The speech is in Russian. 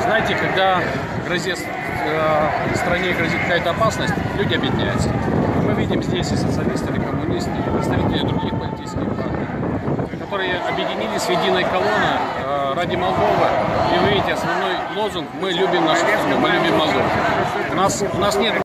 Знаете, когда стране грозит какая-то опасность, люди объединяются. Мы видим здесь и социалисты, и коммунисты, и представители других политических партий, которые объединились в единой колонне ради Молдовы. И вы видите, основной лозунг: мы любим нашу страну, мы любим Молдову. У нас нет